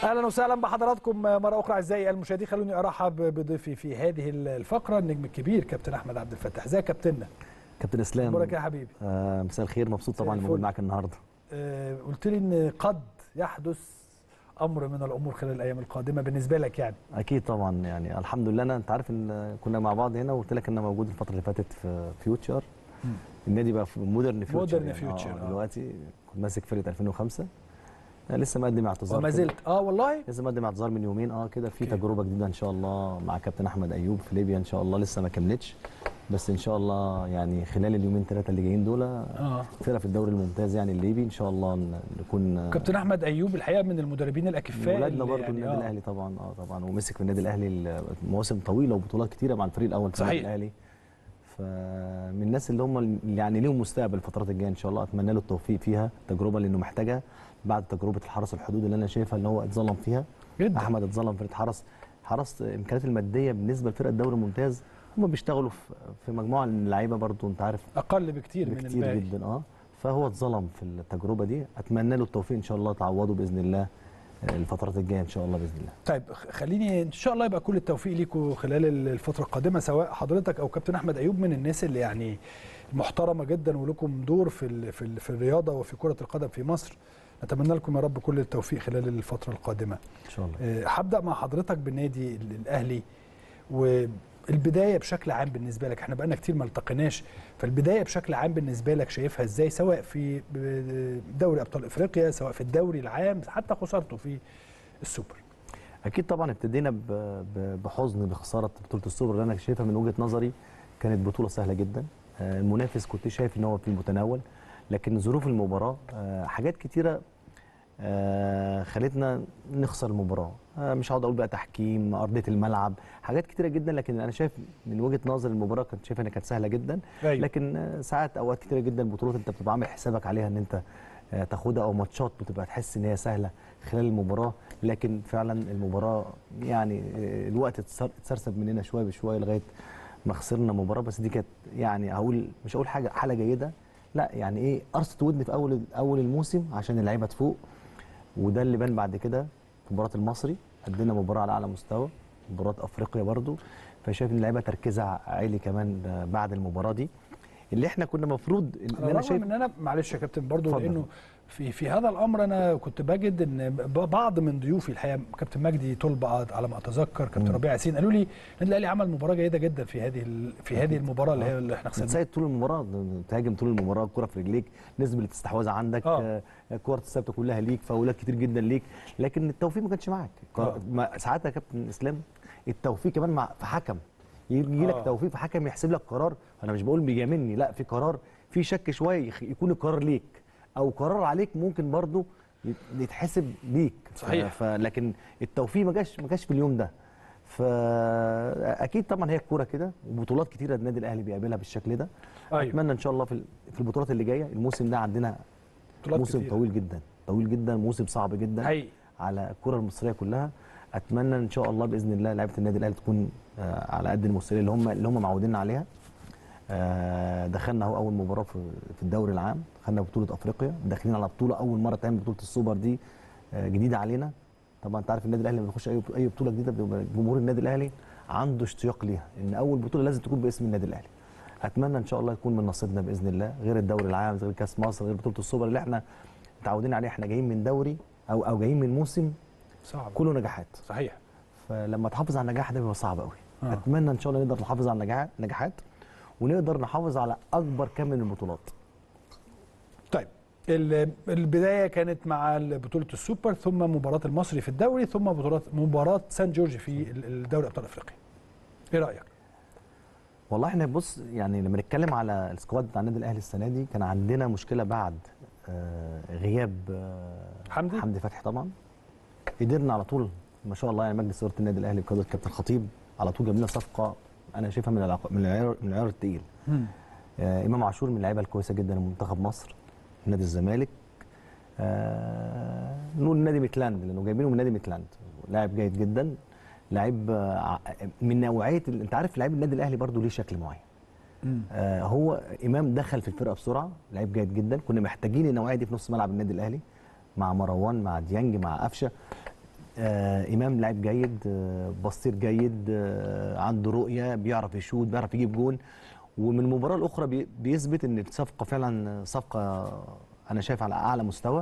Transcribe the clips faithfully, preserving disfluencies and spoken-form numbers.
اهلا وسهلا بحضراتكم مره اخرى اعزائي المشاهدين. خلوني ارحب بضيفي في هذه الفقره النجم الكبير كابتن احمد عبد الفتاح. ازيك يا كابتننا؟ كابتن اسلام، اخبارك يا حبيبي؟ آه مساء الخير، مبسوط طبعا اني موجود معاك النهارده. آه قلت لي ان قد يحدث امر من الامور خلال الايام القادمه بالنسبه لك يعني. اكيد طبعا، يعني الحمد لله. انا انت عارف ان كنا مع بعض هنا وقلت لك ان انا موجود الفتره اللي فاتت في فيوتشر. م. النادي بقى في مودرن فيوتشر. مودرن يعني فيوتشر آه دلوقتي كنت ماسك فرقه ألفين وخمسة. أنا لسه مقدم اعتذار وما زلت اه والله لسه مقدم اعتذار من يومين اه كده في تجربه جديده ان شاء الله مع كابتن احمد ايوب في ليبيا ان شاء الله. لسه ما كملتش بس ان شاء الله يعني خلال اليومين ثلاثه اللي جايين دول اه فرقه في الدوري الممتاز يعني الليبي ان شاء الله نكون. كابتن احمد ايوب الحقيقه من المدربين الاكفاء ولادنا برضه يعني النادي آه. الاهلي طبعا اه طبعا ومسك في النادي الاهلي مواسم طويله وبطولات كتيره مع الفريق الاول في النادي الاهلي. فمن الناس اللي هم اللي يعني ليهم مستقبل الفترات الجايه ان شاء الله. اتمنى له التوفيق فيها تجربه لانه محتاجها بعد تجربه الحرس الحدود اللي انا شايفها اللي هو اتظلم فيها جدا. احمد اتظلم في الحرس حرس الامكانيات الماديه بالنسبه لفرقه الدوري الممتاز هم بيشتغلوا في مجموعه من اللعيبه برضه انت عارف اقل بكتير, بكتير من الباقي جدا اه فهو اتظلم في التجربه دي. اتمنى له التوفيق ان شاء الله تعوضه باذن الله الفترات الجايه ان شاء الله باذن الله. طيب خليني ان شاء الله يبقى كل التوفيق ليكم خلال الفتره القادمه سواء حضرتك او كابتن احمد ايوب من الناس اللي يعني محترمه جدا ولكم دور في ال في, ال في الرياضه وفي كره القدم في مصر. نتمنى لكم يا رب كل التوفيق خلال الفتره القادمه ان شاء الله. أه هبدا مع حضرتك بالنادي الاهلي والبدايه بشكل عام بالنسبه لك. احنا بقالنا كتير ما التقيناش، فالبدايه بشكل عام بالنسبه لك شايفها ازاي سواء في دوري ابطال افريقيا سواء في الدوري العام حتى خسارته في السوبر؟ اكيد طبعا ابتدينا بحزن بخساره بطوله السوبر اللي انا شايفها من وجهه نظري كانت بطوله سهله جدا. المنافس كنت شايف ان هو في المتناول لكن ظروف المباراه حاجات كتيره خلتنا نخسر المباراه. مش هقعد اقول بقى تحكيم ارضيه الملعب حاجات كتيره جدا لكن انا شايف من وجهه نظر المباراه كنت شايف انها كانت سهله جدا. أيوة. لكن ساعات اوقات كتيره جدا بطولات انت بتبقى عامل حسابك عليها ان انت تاخدها او ماتشات بتبقى تحس ان هي سهله خلال المباراه لكن فعلا المباراه يعني الوقت اتسرسب مننا شويه بشويه لغايه ما خسرنا مباراه. بس دي كانت يعني هقول مش هقول حاجه حاله جيده لا يعني ايه قرصه ودن في اول اول الموسم عشان اللعيبه تفوق وده اللي بان بعد كده في مباراه المصري. قدمنا مباراه على اعلى مستوى مباراه افريقيا برضو فشايف ان اللعيبه تركيزها عالي كمان بعد المباراه دي اللي احنا كنا المفروض ان انا شايف ان انا معلش يا كابتن برضو لانه في في هذا الامر انا كنت بجد ان بعض من ضيوفي الحقيقه كابتن مجدي طلبه على ما اتذكر كابتن ربيع ياسين قالوا لي النادي الاهلي عمل مباراه جيده جدا في هذه في هذه المباراه اللي هي اللي احنا خسرناها. تسيد طول المباراه تهاجم طول المباراه الكره في رجليك نسبه الاستحواذ عندك آه. الكور الثابته كلها ليك فاولات كتير جدا ليك لكن التوفيق ما كانش معاك. آه. ساعتها يا كابتن اسلام التوفيق كمان مع في حكم يجي لك آه. توفيق في حكم يحسب لك قرار. انا مش بقول بيجاملني لا في قرار في شك شويه يكون القرار ليك او قرار عليك ممكن برضو يتحسب ليك. صحيح. فلكن التوفيق ما جاش ما جاش في اليوم ده. فاكيد طبعا هي الكوره كده وبطولات كتيره النادي الاهلي بيقابلها بالشكل ده. أيوة. اتمنى ان شاء الله في في البطولات اللي جايه. الموسم ده عندنا موسم كتير. طويل جدا طويل جدا موسم صعب جدا حقيقي. على الكره المصريه كلها. اتمنى ان شاء الله باذن الله لعيبه النادي الاهلي تكون على قد المستوى اللي هم اللي هم معودين عليها. دخلنا اهو اول مباراه في الدوري العام دخلنا بطوله افريقيا داخلين على بطوله اول مره تعمل بطوله السوبر دي جديده علينا. طبعا انت عارف النادي الاهلي لما بيخش اي اي بطوله جديده جمهور النادي الاهلي عنده اشتياق ليها ان اول بطوله لازم تكون باسم النادي الاهلي. اتمنى ان شاء الله يكون من نصيبنا باذن الله غير الدوري العام غير كاس مصر غير بطوله السوبر اللي احنا متعودين عليه. احنا جايين من دوري او او جايين من موسم صعب كله نجاحات. صحيح. فلما تحافظ على النجاح ده بيبقى صعب قوي. آه. اتمنى ان شاء الله نقدر نحافظ على النجاحات نجاحات ونقدر نحافظ على اكبر كم من البطولات. طيب البدايه كانت مع بطوله السوبر ثم مباراه المصري في الدوري ثم بطولات مباراه سان جورج في الدوري ابطال افريقيا. ايه رايك؟ والله احنا بص يعني لما نتكلم على السكواد بتاع النادي الاهلي السنه دي كان عندنا مشكله بعد آه غياب آه حمدي حمدي فتحي. طبعا قدرنا على طول ما شاء الله يعني مجلس اداره النادي الاهلي بقياده الكابتن الخطيب على طول جاب لنا صفقه انا شايفها من العق... من العيار من العيار الثقيل. آه امام عاشور من اللعيبه الكويسه جدا لمنتخب مصر نادي الزمالك. آه نقول نادي ميتلاند لانه جايبينه من نادي ميتلاند لاعب جيد جدا لاعب آه من نوعيه انت عارف لاعب النادي الاهلي برضو ليه شكل معين. آه هو امام دخل في الفرقه بسرعه لاعب جيد جدا كنا محتاجين النوعيه دي في نص ملعب النادي الاهلي مع مروان مع ديانج مع قفشه. آه امام لاعب جيد، آه بصير جيد، آه عنده رؤيه، بيعرف يشوط، بيعرف يجيب جون. ومن المباراه الاخرى بي بيثبت ان الصفقه فعلا صفقه انا شايف على اعلى مستوى.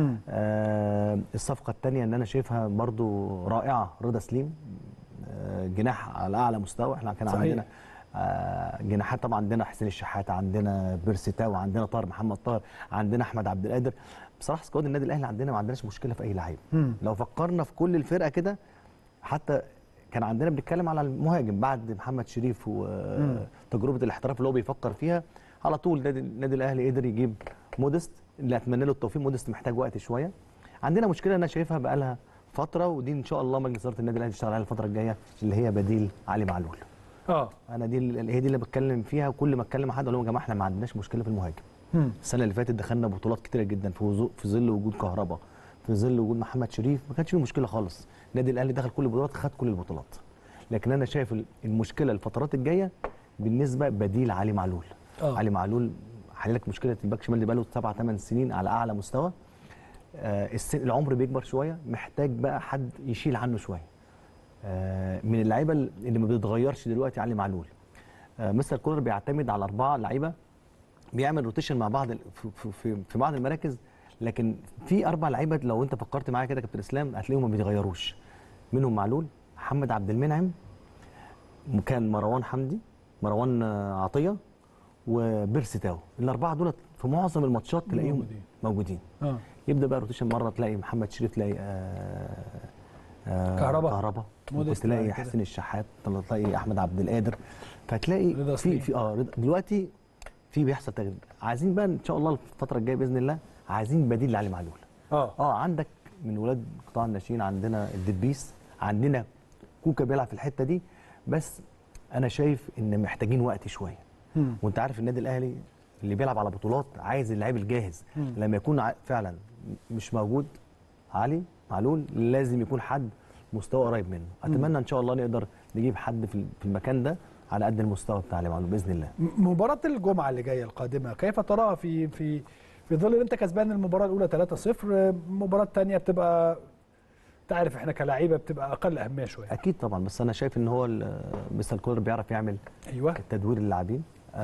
آه الصفقه الثانيه اللي انا شايفها برضو رائعه، رضا سليم، آه جناح على اعلى مستوى. احنا كان صحيح. عندنا آه جناحات طبعا، عندنا حسين الشحات، عندنا بيرسيتاو، عندنا طاهر محمد طاهر، عندنا احمد عبد القادر. بصراحه سكواد النادي الاهلي عندنا ما عندناش مشكله في اي لعيب. لو فكرنا في كل الفرقه كده، حتى كان عندنا بنتكلم على المهاجم بعد محمد شريف وتجربه الاحتراف اللي هو بيفكر فيها، على طول النادي الاهلي قدر يجيب مودست، اللي اتمنى له التوفيق. مودست محتاج وقت شويه. عندنا مشكله انا شايفها بقى لها فتره، ودي ان شاء الله مجلس اداره النادي الاهلي يشتغل عليها الفتره الجايه، اللي هي بديل علي معلول. اه انا دي هي دي اللي بتكلم فيها. كل ما اتكلم مع حد اقول لهم يا جماعه احنا ما عندناش مشكله في المهاجم. مم. السنه اللي فاتت دخلنا بطولات كتيره جدا في في ظل وجود كهربا، في ظل وجود محمد شريف، ما كانش فيه مشكله خالص. النادي الاهلي دخل كل البطولات، خد كل البطولات. لكن انا شايف المشكله الفترات الجايه بالنسبه بديل علي معلول. أوه. علي معلول حل لك مشكله الباك شمال اللي بقى له سبع ثمان سنين على اعلى مستوى. آه السن العمر بيكبر شويه، محتاج بقى حد يشيل عنه شويه. آه من اللعيبه اللي ما بيتغيرش دلوقتي علي معلول. آه مستر كولر بيعتمد على اربعه لعيبه، بيعمل روتيشن مع بعض في, في, في بعض المراكز، لكن في اربع لعيبه لو انت فكرت معايا كده كابتن اسلام هتلاقيهم ما بيتغيروش. منهم معلول، محمد عبد المنعم، كان مروان حمدي، مروان عطيه، وبيرسيتاو. الاربعه دول في معظم الماتشات تلاقيهم موجودين, موجودين. آه. يبدا بقى روتيشن، مره تلاقي محمد شريف، تلاقي آه آه كهربا كهربا تلاقي حسين الشحات، تلاقي احمد عبد القادر، فتلاقي في في اه دلوقتي في بيحصل تغيير. عايزين بقى ان شاء الله الفتره الجايه باذن الله عايزين بديل لعلي معلول. اه اه عندك من ولاد قطاع الناشئين عندنا الدبيس، عندنا كوكا بيلعب في الحته دي، بس انا شايف ان محتاجين وقت شويه. مم. وانت عارف النادي الاهلي اللي بيلعب على بطولات عايز اللعيب الجاهز. مم. لما يكون فعلا مش موجود علي معلول لازم يكون حد مستوى قريب منه. اتمنى مم. ان شاء الله نقدر نجيب حد في المكان ده على قد المستوى بتاع علي معلول باذن الله. مباراه الجمعه اللي جايه القادمه كيف تراها في في في ظل ان انت كسبان المباراه الاولى ثلاثة صفر، مباراه ثانيه بتبقى تعرف احنا كلاعيبه بتبقى اقل اهميه شويه. اكيد طبعا، بس انا شايف ان هو مستر كولر بيعرف يعمل ايوه تدوير للاعبين.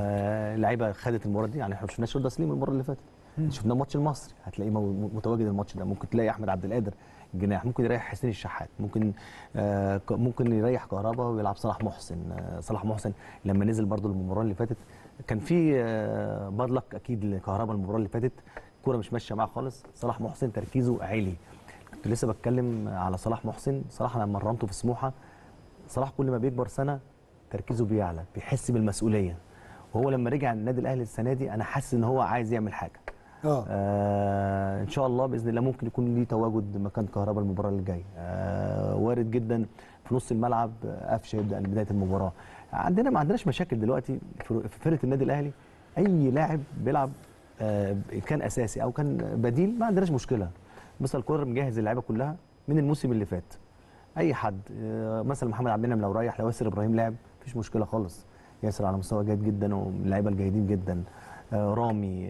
آه اللعيبه خدت المباراه دي، يعني احنا ما شفناش رضا سليم المباراه اللي فاتت، شفنا ماتش المصري هتلاقيه متواجد الماتش ده. ممكن تلاقي احمد عبد القادر الجناح، ممكن يريح حسين الشحات، ممكن آه ممكن يريح كهربا ويلعب صلاح محسن. آه صلاح محسن لما نزل برده المباراه اللي فاتت كان في آه بادلك اكيد لكهربا المباراه اللي فاتت، الكوره مش ماشيه معاه خالص. صلاح محسن تركيزه عالي. كنت لسه بتكلم على صلاح محسن، صلاح انا مرنته في سموحه. صلاح كل ما بيكبر سنه تركيزه بيعلى، بيحس بالمسؤوليه. وهو لما رجع النادي الاهلي السنه دي انا حاسس ان هو عايز يعمل حاجه. اه, آه ان شاء الله باذن الله ممكن يكون ليه تواجد مكان كهربا المباراه اللي جايه. آه وارد جدا في نص الملعب قفشه يبدا بدايه المباراه. عندنا ما عندناش مشاكل دلوقتي في فرقه النادي الاهلي. اي لاعب بيلعب آه كان اساسي او كان بديل ما عندناش مشكله. بس الكولر مجهز اللعيبه كلها من الموسم اللي فات. اي حد آه مثلا محمد عبد المنعم لو رايح، لو ياسر ابراهيم لعب مفيش مشكله خالص. ياسر على مستوى جيد جدا ومن اللعيبه الجيدين جدا. آه رامي،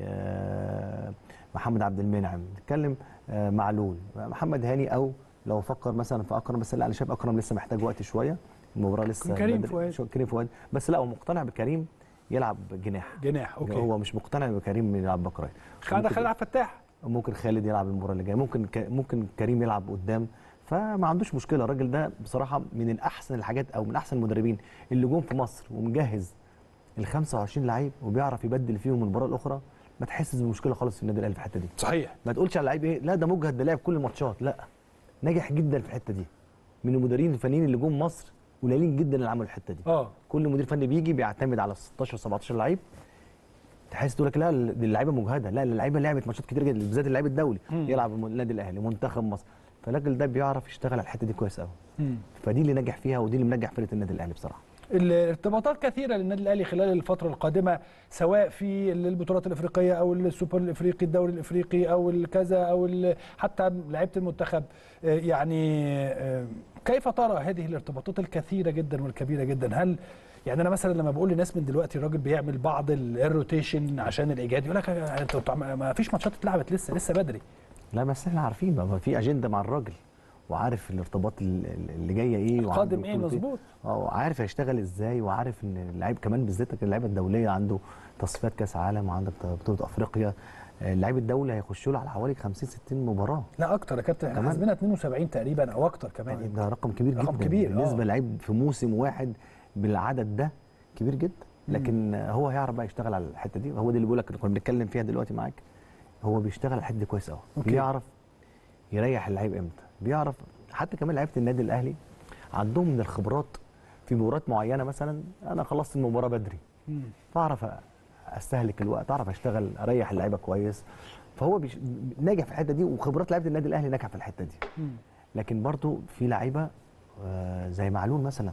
آه محمد عبد المنعم، نتكلم آه معلول، محمد هاني، او لو فكر مثلا في اكرم، بس لا انا شايف اكرم لسه محتاج وقت شويه، المباراه لسه كريم فؤاد كريم فؤاد بس لا هو مقتنع بكريم يلعب جناح جناح اوكي. هو مش مقتنع بكريم يلعب باك رايت. خالد خالد عبد الفتاح ممكن خالد يلعب المباراه اللي جايه، ممكن ك... ممكن كريم يلعب قدام، فما عندوش مشكله. الراجل ده بصراحه من الاحسن الحاجات او من احسن المدربين اللي جم في مصر، ومجهز ال خمسة وعشرين لعيب وبيعرف يبدل فيهم المباراه الاخرى. ما تحسش بمشكله خالص في النادي الاهلي في الحته دي. صحيح. ما تقولش على لعيب ايه لا ده مجهد، ده لعب كل الماتشات، لا ناجح جدا في الحته دي. من المديرين الفنيين اللي جم مصر قليلين جدا اللي عملوا الحته دي. اه كل مدير فني بيجي بيعتمد على ستاشر سبعتاشر لعيب، تحس تقول لك لا دي اللعيبه مجهده، لا اللعيبه لعبت ماتشات كتير جدا، بالذات اللعيب الدولي مم. يلعب النادي الاهلي منتخب مصر، فالراجل ده بيعرف يشتغل على الحته دي كويس قوي. فدي اللي نجح فيها ودي اللي منجح فرقه النادي الاهلي بصراحه. الارتباطات كثيره للنادي الاهلي خلال الفتره القادمه، سواء في البطولات الافريقيه او السوبر الافريقي، الدوري الافريقي او الكذا او حتى لعيبه المنتخب. يعني كيف ترى هذه الارتباطات الكثيره جدا والكبيره جدا؟ هل يعني انا مثلا لما بقول لناس من دلوقتي الراجل بيعمل بعض الروتيشن عشان الايجاد، يقول لك انت ما فيش ماتشات اتلعبت لسه لسه بدري. لا بس احنا عارفين ما في اجنده مع الراجل، وعارف الارتباط اللي جايه ايه قادم ايه مظبوط. اه وعارف هيشتغل ازاي، وعارف ان اللعيب كمان بالذات اللعيبه الدوليه عنده تصفيات كاس عالم وعندك بطوله افريقيا. اللعيب الدولي هيخش له على حوالي خمسين ستين مباراه. لا اكتر يا كابتن، احنا حاسبينها اتنين وسبعين تقريبا او اكتر كمان. ده رقم كبير رقم جدا كبير بالنسبه آه. للعيب في موسم واحد بالعدد ده كبير جدا. لكن مم. هو هيعرف بقى يشتغل على الحته دي، وهو ده اللي بقول لك كنا بنتكلم فيها دلوقتي معاك. هو بيشتغل على الحته دي كويس قوي، بيعرف يريح اللعيب امتى، بيعرف حتى كمان لعيبه النادي الاهلي عندهم من الخبرات في مباريات معينه. مثلا انا خلصت المباراه بدري، فاعرف استهلك الوقت، اعرف اشتغل اريح اللعيبه كويس. فهو بيش... ناجح في الحته دي، وخبرات لعيبه النادي الاهلي ناجحه في الحته دي. مم. لكن برضو في لعيبه آه زي معلول مثلا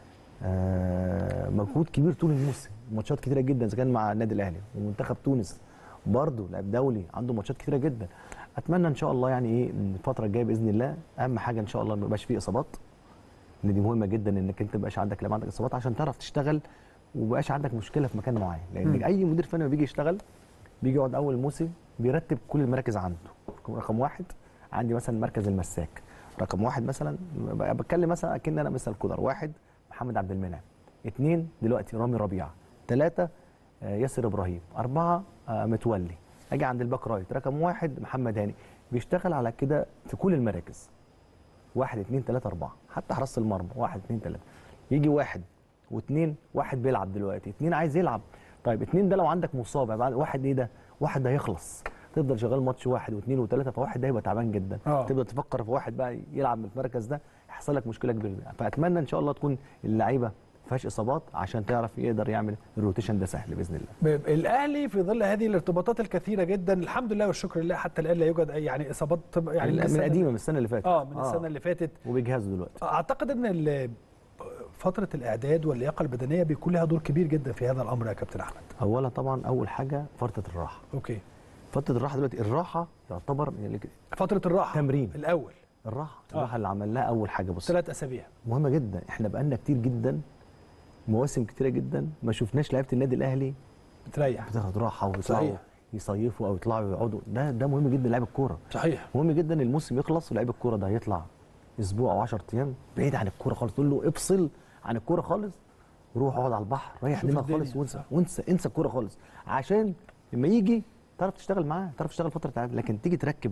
آه مجهود كبير طول الموسم، ماتشات كتيره جدا اذا كان مع النادي الاهلي ومنتخب تونس برضو لاعب دولي عنده ماتشات كتيره جدا. اتمنى ان شاء الله يعني ايه الفتره الجايه باذن الله، اهم حاجه ان شاء الله ما يبقاش فيه اصابات، لان دي مهمه جدا انك انت ما يبقاش عندك لا عندك اصابات عشان تعرف تشتغل وما يبقاش عندك مشكله في مكان معين. لان م. اي مدير فني بيجي يشتغل بيجي يقعد اول الموسم بيرتب كل المراكز عنده. رقم واحد عندي مثلا مركز المساك، رقم واحد مثلا بتكلم مثلا اكن انا مثل كولر، واحد محمد عبد المنعم، اثنين دلوقتي رامي ربيعه، ثلاثه ياسر ابراهيم، اربعه متولي. اجي عند الباك رايت رقم واحد محمد هاني، بيشتغل على كده في كل المراكز. واحد اثنين ثلاثه اربعه، حتى حراسه المرمى واحد اثنين ثلاثه. يجي واحد واثنين، واحد بيلعب دلوقتي، اثنين عايز يلعب. طيب اثنين ده لو عندك مصاب، واحد ايه ده؟ واحد ده هيخلص، تفضل شغال ماتش واحد واثنين وثلاثه، فواحد ده هيبقى تعبان جدا. أوه. تبدا تفكر في واحد بقى يلعب من المركز ده، يحصل لك مشكله كبيره. فاتمنى ان شاء الله تكون اللعيبه ما فيهاش اصابات عشان تعرف يقدر يعمل الروتيشن ده سهل باذن الله. الاهلي في ظل هذه الارتباطات الكثيره جدا الحمد لله والشكر لله حتى الان لا يوجد اي يعني اصابات يعني من, من قديمه من السنه اللي فاتت. اه من السنه آه. اللي فاتت وبيجهزوا دلوقتي. اعتقد ان فتره الاعداد واللياقه البدنيه بيكون لها دور كبير جدا في هذا الامر يا كابتن احمد. اولا طبعا اول حاجه فتره الراحه. اوكي. فتره الراحه دلوقتي، الراحه يعتبر يعني فتره الراحه تمرين الاول. الراحه الراحه آه. اللي عملناها اول حاجه. بص ثلاث اسابيع مهمه جدا. احنا بقالنا كتير جدا مواسم كتيره جدا ما شفناش لعيبه النادي الاهلي بتريح بتاخد راحه ويطلعوا يصيفوا او يطلعوا يقعدوا. ده ده مهم جدا لعيب الكوره. صحيح. مهم جدا الموسم يخلص ولعيب الكوره ده يطلع اسبوع او عشرة ايام بعيد عن الكوره خالص، تقول له افصل عن الكوره خالص، روح اقعد على البحر، ريح دماغك خالص وانسى وانسى انسى الكوره خالص، عشان لما يجي تعرف تشتغل معاه، تعرف تشتغل فتره تعب. لكن تيجي تركب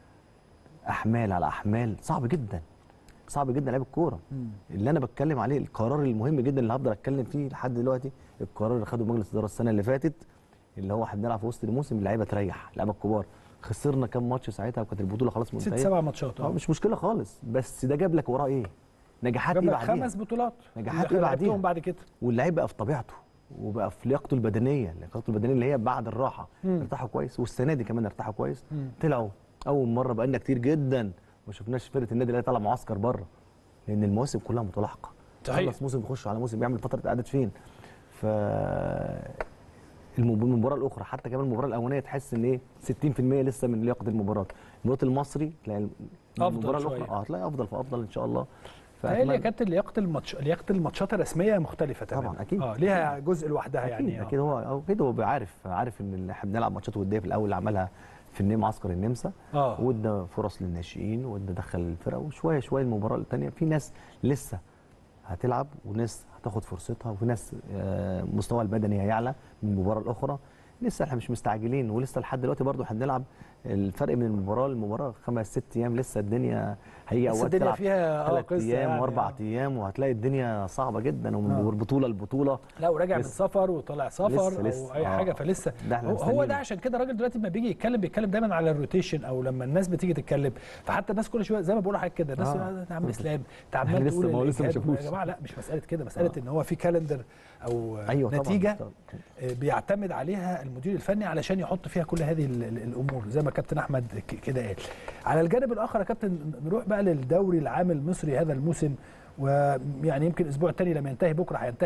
احمال على احمال صعب جدا، صعب جدا لعيب الكوره. اللي انا بتكلم عليه القرار المهم جدا اللي هفضل اتكلم فيه لحد دلوقتي، القرار اللي خده مجلس الاداره السنه اللي فاتت، اللي هو احنا بنلعب في وسط الموسم اللعيبه تريح، اللعيبه الكبار. خسرنا كام ماتش ساعتها وكانت البطوله خلاص منتهيه، ست سبع ماتشات. اه مش مشكله خالص، بس ده جاب لك وراه ايه؟ نجاحات ايه بعديها؟ خمس بطولات نجاحات ايه بعديها؟ بعد كده واللعيب بقى في طبيعته وبقى في لياقته البدنيه، لياقته البدنيه اللي هي بعد الراحه ارتاحوا كويس، والسنه دي كمان ارتاحوا كويس. مم. طلعوا اول مره بقالنا كتير جدا ما شفناش فرقه النادي الاهلي طالعه معسكر بره، لان المواسم كلها متلاحقه. صحيح. خلص موسم يخش على موسم بيعمل فتره اعداد فين؟ ف المباراه الاخرى حتى كمان المباراه الاولانيه تحس ان ايه ستين في المية لسه من لياقه المباراه. المباراه المصري تلاقي المباراه الاخرى اه هتلاقي افضل فافضل ان شاء الله. فهي هي كانت لياقه الماتش لياقه الماتشات الرسميه مختلفه تماما. طبعا اكيد. اه ليها جزء لوحدها أكيد يعني. اكيد هو اكيد هو عارف عارف ان احنا بنلعب ماتشات وديه في الاول اللي عملها في النيم معسكر النمسا، اه وادى فرص للناشئين وادى دخل الفرقه، وشويه شويه المباراه الثانيه في ناس لسه هتلعب وناس هتاخد فرصتها، وفي ناس مستوى البدني هيعلى من المباراه الاخرى. لسه احنا مش مستعجلين، ولسه لحد دلوقتي برضو احنا بنلعب. الفرق من المباراه للمباراه خمس ست ايام، لسه الدنيا هيجي اوقات الدنيا فيها ثلاث ايام يعني واربع ايام، وهتلاقي الدنيا صعبه جدا، ومن البطوله لبطوله. لا وراجع من سفر وطالع سفر لسه لسه او اي آه. حاجه، فلسه ده هو, هو ده عشان كده الراجل دلوقتي لما بيجي يتكلم بيتكلم دايما على الروتيشن، او لما الناس بتيجي تتكلم، فحتى الناس كل شويه زي ما بقول لحضرتك كده الناس آه. يا عم اسلام انت عمال تقول لسه يا جماعه لا مش مساله كده، مساله آه. ان هو في كالندر او أيوة نتيجه طبعًا. بيعتمد عليها المدير الفني علشان يحط فيها كل هذه الامور زي ما كابتن احمد كده قال. على الجانب الاخر يا كابتن نروح بقى للدوري العام المصري هذا الموسم، ويعني يمكن الاسبوع الثاني لما ينتهي بكره هينتهي،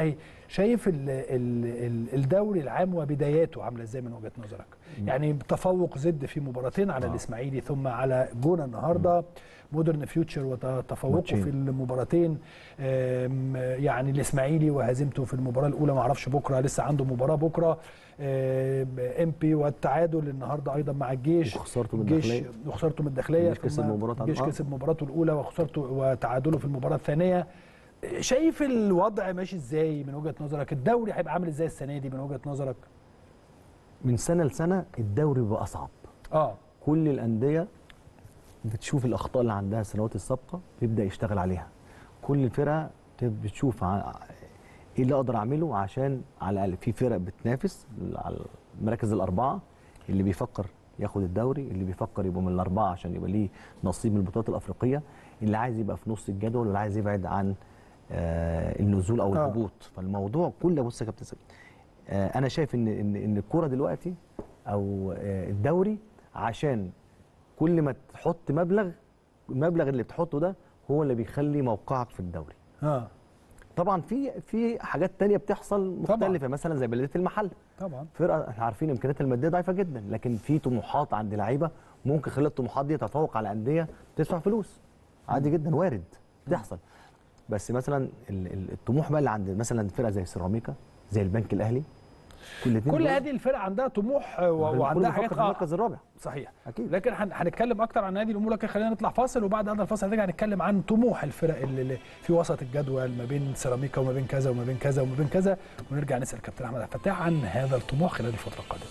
شايف ال ال ال الدوري العام وبداياته عامله ازاي من وجهه نظرك؟ يعني تفوق زد في مباراتين على آه. الاسماعيلي ثم على جونه النهارده، مودرن فيوتشر وتفوقه في المباراتين، يعني الاسماعيلي وهزيمته في المباراه الاولى، ما اعرفش بكره لسه عنده مباراه بكره، ام بي والتعادل النهارده ايضا مع الجيش وخسارته من الداخليه وخسارته من الداخليه الجيش كسب مباراته الجيش كسب مباراته الاولى وخسارته وتعادله في المباراه الثانيه. شايف الوضع ماشي ازاي من وجهه نظرك؟ الدوري هيبقى عامل ازاي السنه دي من وجهه نظرك؟ من سنه لسنه الدوري بقى اصعب. اه كل الانديه بتشوف الاخطاء اللي عندها السنوات السابقه بيبدا يشتغل عليها. كل فرقه بتشوف ايه اللي اقدر اعمله عشان على الاقل في فرق بتنافس على المراكز الاربعه، اللي بيفكر ياخد الدوري، اللي بيفكر يبقى من الاربعه عشان يبقى ليه نصيب من البطولات الافريقيه، اللي عايز يبقى في نص الجدول، واللي عايز يبعد عن آه النزول او الهبوط. آه. فالموضوع كله بص يا كابتن سيد، آه انا شايف ان ان ان الكوره دلوقتي او آه الدوري عشان كل ما تحط مبلغ، المبلغ اللي بتحطه ده هو اللي بيخلي موقعك في الدوري. اه طبعا في في حاجات تانية بتحصل مختلفه طبعا. مثلا زي بلديه المحل طبعا فرقه احنا عارفين امكانياتها الماديه ضعيفه جدا، لكن في طموحات عند لعيبه ممكن خلال الطموحات دي تتفوق على انديه تدفع فلوس عادي جدا، وارد تحصل. بس مثلا الطموح بقى اللي عند مثلا فرقه زي سيراميكا، زي البنك الاهلي، كل كل هذه الفرق عندها طموح وعندها حاجات في المركز الرابع صحيح اكيد. لكن هنتكلم اكتر عن هذه الامور، لكن خلينا نطلع فاصل، وبعد هذا الفاصل هنرجع نتكلم عن طموح الفرق اللي في وسط الجدول ما بين سيراميكا وما بين كذا وما بين كذا وما بين كذا، ونرجع نسال كابتن احمد عبد الفتاح عن هذا الطموح خلال الفتره القادمه.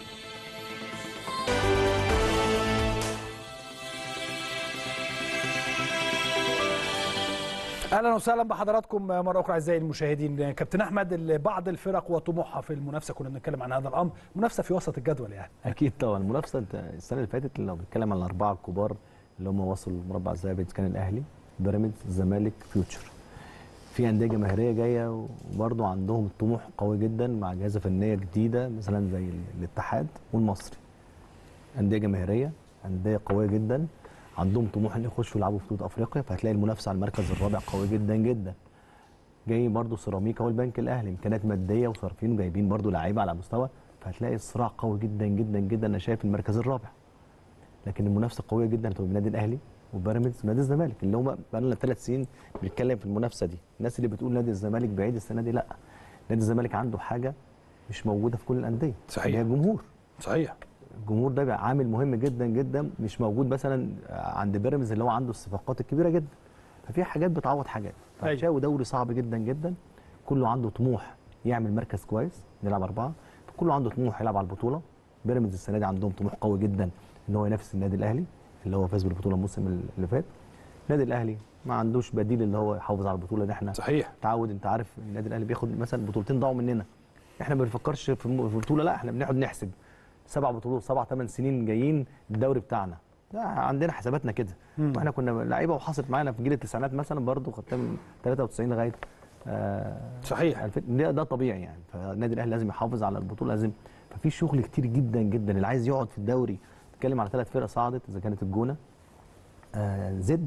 اهلا وسهلا بحضراتكم مره اخرى اعزائي المشاهدين. كابتن احمد، بعض الفرق وطموحها في المنافسه، كنا بنتكلم عن هذا الامر، منافسه في وسط الجدول يعني. اكيد طبعا المنافسه. السنه اللي فاتت لو بنتكلم عن الاربعه الكبار اللي هم وصلوا المربع الذهبي، كان الاهلي، بيراميدز، الزمالك، فيوتشر. في انديه جماهيريه جايه وبرضه عندهم طموح قوي جدا مع اجهزه فنيه جديده مثلا زي الاتحاد والمصري. انديه جماهيريه، انديه قويه جدا، عندهم طموح ان يخشوا يلعبوا في بطوله افريقيا، فهتلاقي المنافسه على المركز الرابع قوي جدا جدا. جاي برضو سيراميكا والبنك الاهلي، امكانيات ماديه وصارفين وجايبين برضو لعيبه على مستوى، فهتلاقي الصراع قوي جدا جدا جدا. انا شايف المركز الرابع، لكن المنافسه قويه جدا هتبقى بين النادي الاهلي وبيراميدز ونادي الزمالك، اللي هم بقى لنا ثلاث سنين بنتكلم في المنافسه دي. الناس اللي بتقول نادي الزمالك بعيد السنه دي، لا، نادي الزمالك عنده حاجه مش موجوده في كل الانديه، صحيح، هي الجمهور. صحيح، الجمهور ده بقى عامل مهم جدا جدا، مش موجود مثلا عند بيراميدز اللي هو عنده الصفقات الكبيره جدا. ففي حاجات بتعوض حاجات. فشاو دوري صعب جدا جدا، كله عنده طموح يعمل مركز كويس، نلعب اربعه، كله عنده طموح يلعب على البطوله. بيراميدز السنه دي عندهم طموح قوي جدا ان هو ينافس النادي الاهلي اللي هو فاز بالبطوله الموسم اللي فات. النادي الاهلي ما عندوش بديل اللي هو يحافظ على البطوله دي. احنا صحيح تعود، انت عارف النادي الاهلي بياخد مثلا بطولتين ضاعوا مننا، احنا ما بنفكرش في البطوله، لا احنا بنقعد نحسب سبع بطولات سبع ثمان سنين جايين الدوري بتاعنا، عندنا حساباتنا كده. واحنا كنا لعيبه وحصلت معانا في جيل التسعينات مثلا برضه، خدتها من ثلاثة وتسعين لغايه آه صحيح ده, ده طبيعي يعني. فالنادي الاهلي لازم يحافظ على البطوله، لازم. ففي شغل كتير جدا جدا. اللي عايز يقعد في الدوري، نتكلم على ثلاث فرق صعدت، اذا كانت الجونه، آه زد،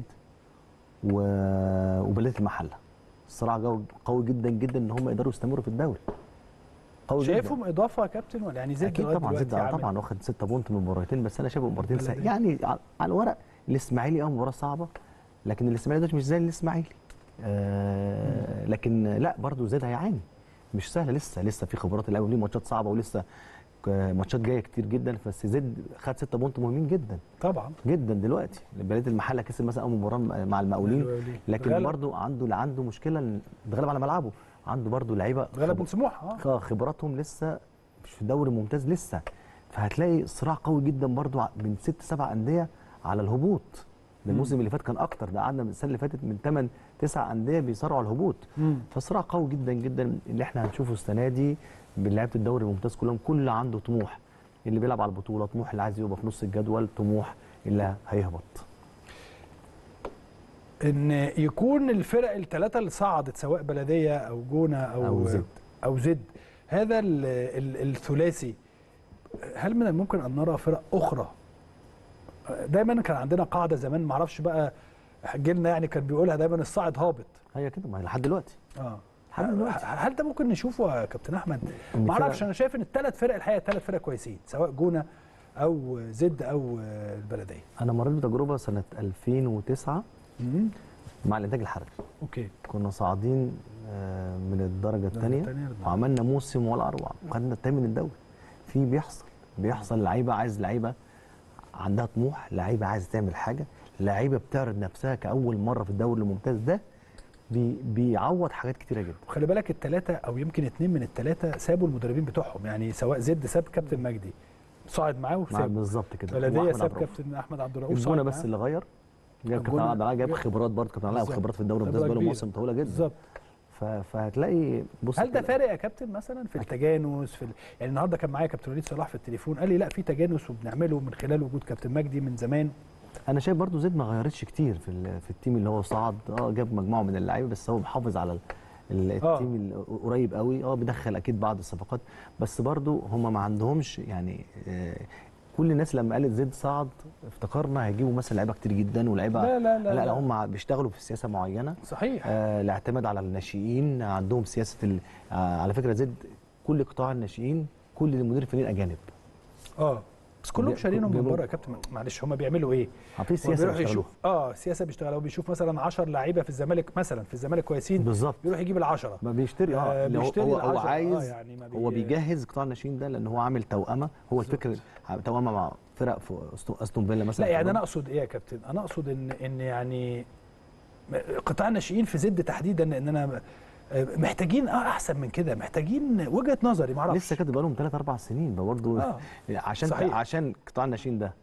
وبلديه المحله. الصراع قوي جدا جدا ان هم يقدروا يستمروا في الدوري. شايفهم اضافه يا كابتن ولا يعني زد؟ اكيد طبعا زد طبعا واخد ستة بونت من مباراتين، بس انا شايف مباراتين سهل يعني على الورق. الاسماعيلي اه مباراه صعبه، لكن الاسماعيلي ده مش زي الاسماعيلي. آه لكن لا برضه زد هيعاني، مش سهله لسه، لسه في خبرات الاول، ليه ماتشات صعبه ولسه ماتشات جايه كتير جدا. بس زد خد ستة بونت مهمين جدا طبعا جدا دلوقتي. بلديه المحله كسب مثلا اول مباراه مع المقاولين، لكن برضه عنده عنده مشكله، اتغلب على ملعبه. عنده برضه لعيبه غلب من سموحه اه خبراتهم لسه مش في الدوري الممتاز لسه. فهتلاقي صراع قوي جدا برضه من ست سبع انديه على الهبوط. ده الموسم اللي فات كان اكتر، ده قعدنا السنه اللي فاتت من ثمان تسع انديه بيصارعوا على الهبوط. فصراع قوي جدا جدا اللي احنا هنشوفه السنه دي من لعيبه الدوري الممتاز كلهم. كل عنده طموح، اللي بيلعب على البطوله طموح، اللي عايز يبقى في نص الجدول طموح، اللي هيهبط. ان يكون الفرق الثلاثه اللي صعدت سواء بلديه او جونه او او زد, أو زد هذا ال ال الثلاثي، هل من الممكن ان نرى فرق اخرى؟ دايما كان عندنا قاعده زمان، ما اعرفش بقى جيلنا يعني كان بيقولها دايما، الصاعد هابط. هي كده، ما هي لحد دلوقتي اه هل ده ممكن نشوفه يا كابتن احمد؟ ما اعرفش، انا شايف ان الثلاث فرق الحقيقه ثلاث فرق كويسين، سواء جونه او زد او البلديه. انا مريت بتجربه سنه ألفين وتسعة امم مع الانتاج الحربي. اوكي. كنا صاعدين من الدرجه الثانيه وعملنا موسم ولا اروع، وخدنا الثامن الدوري. في بيحصل بيحصل لعيبه عايز لعيبه عندها طموح، لعيبه عايزه تعمل حاجه، لعيبه بتعرض نفسها كاول مره في الدوري الممتاز ده، بي بيعوض حاجات كتيره جدا. وخلي بالك الثلاثه او يمكن اثنين من الثلاثه سابوا المدربين بتوعهم، يعني سواء زد ساب كابتن مجدي صعد معاه وساب، بالظبط كده. بلديه ساب كابتن احمد عبد الرؤوف، الجونه بس اللي غير، جاب كابتن عبد الرؤوف، جاب خبرات برضه، كابتن عبد الرؤوف خبرات في الدوري الممتاز بقاله موسم طويله جدا. بالظبط. فهتلاقي بص، هل ده فارق يا كابتن مثلا في التجانس في ال... يعني النهارده كان معايا كابتن وليد صلاح في التليفون قال لي لا في تجانس وبنعمله من خلال وجود كابتن مجدي من زمان. انا شايف برضو زيد ما غيرتش كتير في في التيم اللي هو صعد، اه جاب مجموعه من اللعيبه، بس هو محافظ على التيم آه. القريب قوي، اه بيدخل اكيد بعض الصفقات، بس برضو هم ما عندهمش يعني آه كل الناس لما قالت زيد صعد افتكرنا هيجيبوا مثلا لعيبه كتير جدا ولاعيبه، لا لا لا, لا, لا هم بيشتغلوا في سياسه معينه. صحيح. آه الاعتماد على الناشئين، عندهم سياسه ال... آه على فكره زيد كل قطاع الناشئين كل المدير الفنيين اجانب. اه بس كلهم شارينهم من بره يا كابتن. معلش هم بيعملوا ايه؟ في سياسه بيشتغلوا، اه سياسه بيشتغلوا، بيشوف مثلا عشرة لعيبه في الزمالك مثلا في الزمالك كويسين بالظبط، يروح يجيب العشرة، ما بيشتري اه, آه بيشتري هو, هو عايز آه يعني ما بي... هو بيجهز قطاع الناشئين ده لان هو عامل توأمه، هو الفكره توأمه مع فرق في استون فيلا مثلا. لا يعني انا اقصد ايه يا كابتن؟ انا اقصد ان ان يعني قطاع الناشئين في زد تحديدا ان انا محتاجين اه احسن من كده، محتاجين وجهه نظري ما اعرفش، لسه كاتب بقالهم ثلاث اربع سنين برضه آه. عشان صحيح. عشان قطاع الناشئين ده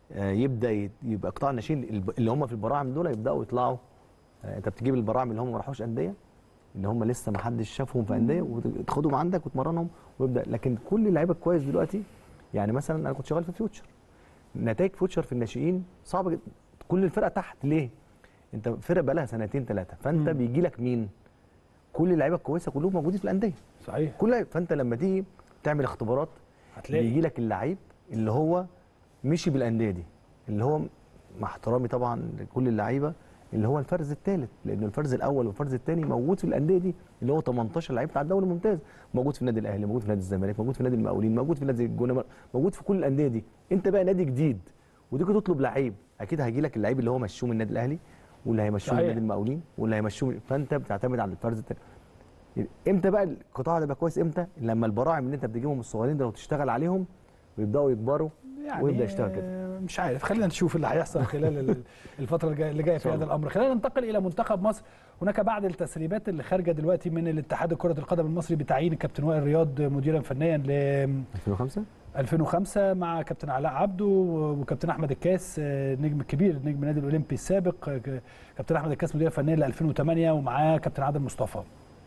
يبدا يبقى قطاع الناشئين اللي هم في البراعم دول يبداوا يطلعوا، انت بتجيب البراعم اللي هم ما راحوش انديه، اللي هم لسه ما حدش شافهم في انديه، وتاخدهم عندك وتمرنهم ويبدا. لكن كل اللعيبه كويس دلوقتي، يعني مثلا انا كنت شغال في فيوتشر، نتائج فيوتشر في الناشئين صعبه جدا، كل الفرقه تحت. ليه؟ انت فرقه بقى لها سنتين ثلاثه، فانت بيجي لك مين؟ كل اللعيبه الكويسه كلهم موجودين في الانديه. صحيح. كل فانت لما تيجي تعمل اختبارات هتلاقي بيجي لك اللعيب اللي هو مشي بالانديه دي، اللي هو مع احترامي طبعا لكل اللعيبه، اللي هو الفرز الثالث، لان الفرز الاول والفرز الثاني موجود في الانديه دي، اللي هو تمنتاشر لعيب بتاع الدوري الممتاز، موجود في النادي الاهلي، موجود في نادي الزمالك، موجود في نادي المقاولين، موجود في نادي الجونه، موجود في كل الانديه دي. انت بقى نادي جديد وتيجي تطلب لعيب، اكيد هيجي لك اللعيب اللي هو مشوه من النادي الاهلي، واللي هيمشوه من نادي المقاولين، واللي هيمشوه، فانت بتعتمد على الفرز الثاني. امتى بقى القطاع ده يبقى كويس؟ امتى؟ لما البراعم اللي انت بتجيبهم الصغيرين ده وتشتغل عليهم ويبداوا يكبروا يعني ويبدا يشتغل كده. مش عارف، خلينا نشوف اللي هيحصل خلال الفتره اللي جايه في هذا الامر. خلينا ننتقل الى منتخب مصر. هناك بعض التسريبات اللي خارجه دلوقتي من الاتحاد كره القدم المصري بتعيين الكابتن وائل رياض مديرا فنيا ل ألفين وخمسة ألفين وخمسة مع كابتن علاء عبده وكابتن احمد الكاس نجم كبير نجم النادي الاولمبي السابق، كابتن احمد الكاس مدير فنيا ل ألفين وثمانية ومعاه كابتن عادل مصطفى.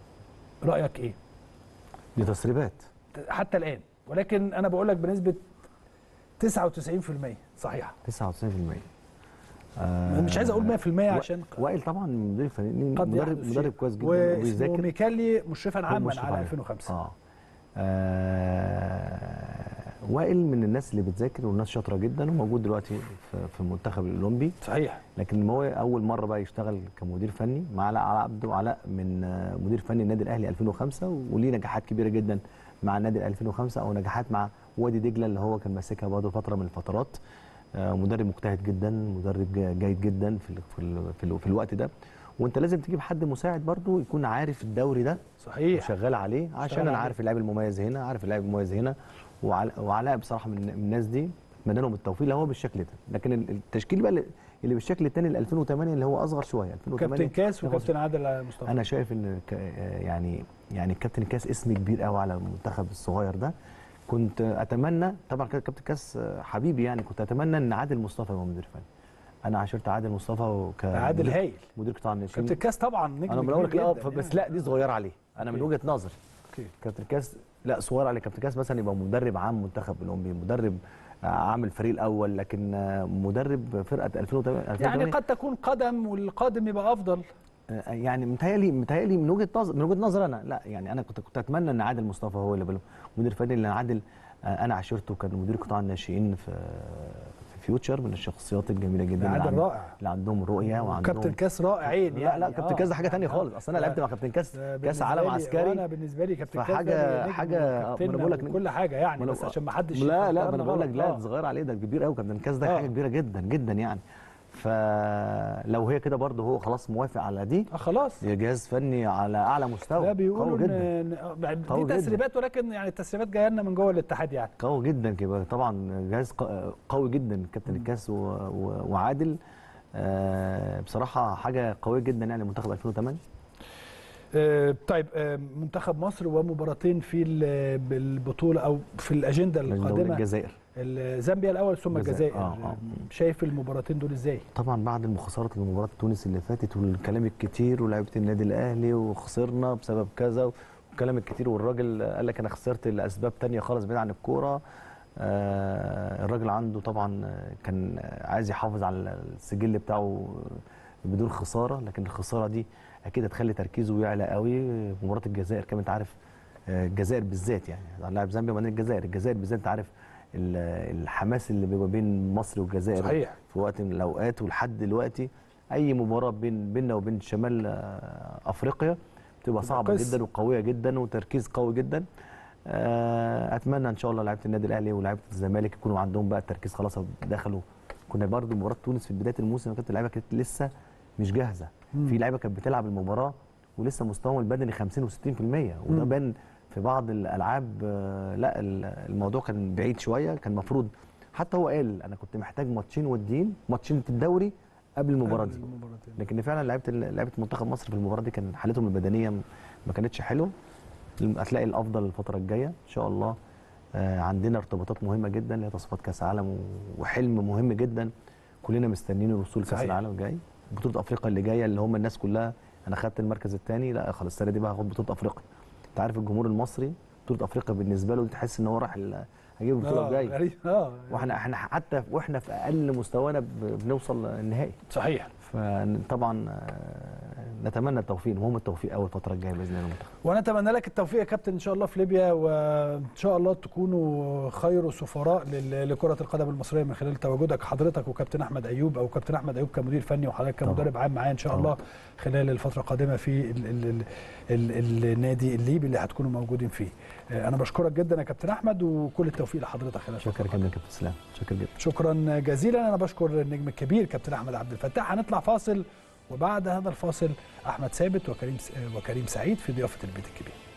رايك ايه؟ دي تسريبات حتى الان، ولكن انا بقول لك بنسبه تسعة وتسعين في المية صحيحه. تسعة وتسعين في المية آه مش عايز اقول مية في المية عشان وائل طبعا مدير فني، مدرب مدرب كويس جدا وبيذاكر، وميكالي مشرفا عاما على ألفين وخمسة. اه, آه وائل من الناس اللي بتذاكر والناس شاطره جدا، وموجود دلوقتي في المنتخب الاولمبي. صحيح. لكن هو اول مره بقى يشتغل كمدير فني مع علاء عبده. علاء من مدير فني النادي الاهلي ألفين وخمسة، وليه نجاحات كبيره جدا مع النادي ألفين وخمسة، او نجاحات مع وادي دجله اللي هو كان ماسكها برضه فتره من الفترات. مدرب مجتهد جدا، مدرب جيد جدا في في, في الوقت ده. وانت لازم تجيب حد مساعد برضه يكون عارف الدوري ده صحيح وشغال عليه، عشان انا عارف اللاعب المميز هنا، عارف اللاعب المميز هنا. وعلاء بصراحه من الناس دي، اتمنى لهم التوفيق اللي هو بالشكل ده. لكن التشكيل بقى اللي بالشكل الثاني ل ألفين وثمانية اللي هو اصغر شويه، ألفين وثمانية كابتن كاس وكابتن عادل مصطفى. انا شايف ان يعني يعني الكابتن كاس اسم كبير قوي على المنتخب الصغير ده. كنت اتمنى طبعا كابتن كاس حبيبي، يعني كنت اتمنى ان عادل مصطفى يبقى مدير فني. انا عاشرت عادل مصطفى ك عادل هايل مدير قطاع الناشئين. كابتن كاس طبعا نجم انا بقول لك لا بس لا دي صغيره عليه، انا من وجهه نظري. اوكي. كابتن كاس لا صغير عليه. كابتن كاس مثلا يبقى مدرب عام منتخب الاولمبي، مدرب عامل الفريق الاول، لكن مدرب فرقه ألفين وثمانية يعني قد تكون قدم والقادم يبقى افضل. يعني متهيألي متهيألي من وجهه نظر من وجهه نظر انا لا، يعني انا كنت كنت اتمنى ان عادل مصطفى هو اللي يبقى مدير فني، لان عادل انا عاشرته كان مدير قطاع الناشئين في فيوتشر من الشخصيات الجميله جدا اللي, اللي, رائع. اللي عندهم رؤيه وعندهم كابتن كاس رائعين لا لا كابتن كاس ده حاجه ثانيه خالص. اصل انا لعبت مع كابتن كاس كاس عالم عسكري. انا بالنسبه لي كابتن كاس حاجه حاجه انا بقول لك كل حاجه يعني بس عشان ما حدش لا لا انا بقول لك لا صغير عليه ده كبير قوي. كابتن كاس ده حاجه كبيره جدا جدا يعني. فلو هي كده برضه هو خلاص موافق على دي اه خلاص جهاز فني على اعلى مستوى. لا بيقولوا ان دي تسريبات ولكن يعني التسريبات جايه لنا من جوه الاتحاد يعني قوي جدا كده. طبعا جهاز قوي جدا كابتن الكاس وعادل آه بصراحه حاجه قويه جدا يعني منتخب ألفين وثمانية. آه طيب آه منتخب مصر ومباراتين في البطوله او في الاجنده القادمه. الجزائر زامبيا الاول ثم الجزائر. آه آه. شايف المباراتين دول ازاي؟ طبعا بعد خساره المباراه تونس اللي فاتت والكلام الكتير ولاعيبه النادي الاهلي وخسرنا بسبب كذا والكلام الكتير والراجل قال لك انا خسرت لاسباب ثانيه خالص بعيد عن الكوره. آه الراجل عنده طبعا كان عايز يحافظ على السجل بتاعه بدون خساره، لكن الخساره دي اكيد هتخلي تركيزه يعلى قوي. مباراه الجزائر كما انت عارف الجزائر بالذات يعني لاعب زامبيا وبعدين الجزائر الجزائر بالذات انت عارف الحماس اللي بيبقى بين مصر والجزائر صحيح. في وقت من الاوقات ولحد دلوقتي اي مباراه بين بيننا وبين شمال افريقيا بتبقى صعبه قس. جدا وقويه جدا وتركيز قوي جدا. اتمنى ان شاء الله لعيبه النادي الاهلي ولاعيبه الزمالك يكونوا عندهم بقى التركيز خلاص دخلوا. كنا برضو مباراه تونس في بدايه الموسم كانت اللعيبه كانت لسه مش جاهزه. مم. في لعيبه كانت بتلعب المباراه ولسه مستواهم البدني خمسين وستين في المية وده بان في بعض الالعاب. لا الموضوع كان بعيد شويه. كان المفروض حتى هو قال انا كنت محتاج ماتشين وديين ماتشين في الدوري قبل المباراه دي. لكن فعلا لعيبه لعيبه منتخب مصر في المباراه دي كان حالتهم البدنيه ما كانتش حلوه. هتلاقي الافضل الفتره الجايه ان شاء الله. عندنا ارتباطات مهمه جدا اللي هي تصفيات كاس عالم وحلم مهم جدا كلنا مستنيين الوصول كاس العالم الجاي. بطوله افريقيا اللي جايه اللي هم الناس كلها انا خدت المركز الثاني لا خلاص السنه دي بقى هاخد بطوله افريقيا. انت عارف الجمهور المصري بطوله افريقيا بالنسبه له تحس ان هو راح هجيب البطوله الجايه. اه واحنا احنا حتى واحنا في اقل مستوانا بنوصل النهائي. صحيح. فطبعا نتمنى التوفيق. المهم التوفيق اول فتره الجايه باذن الله المنتخب. ونتمنى لك التوفيق يا كابتن ان شاء الله في ليبيا وان شاء الله تكونوا خير سفراء لكره القدم المصريه من خلال تواجدك حضرتك وكابتن احمد ايوب او كابتن احمد ايوب كمدير فني وحضرتك كمدرب عام معايا ان شاء الله خلال الفتره القادمه في ال ال ال ال النادي الليبي اللي هتكونوا موجودين فيه. انا بشكرك جدا يا كابتن احمد وكل التوفيق لحضرتك خلال شكرا جدا كابتن اسلام. شكرا جدا. شكرا جزيلا. انا بشكر النجم الكبير كابتن احمد عبد الفتاح. هنطلع فاصل وبعد هذا الفاصل احمد ثابت وكريم وكريم سعيد في ضيافه البيت الكبير.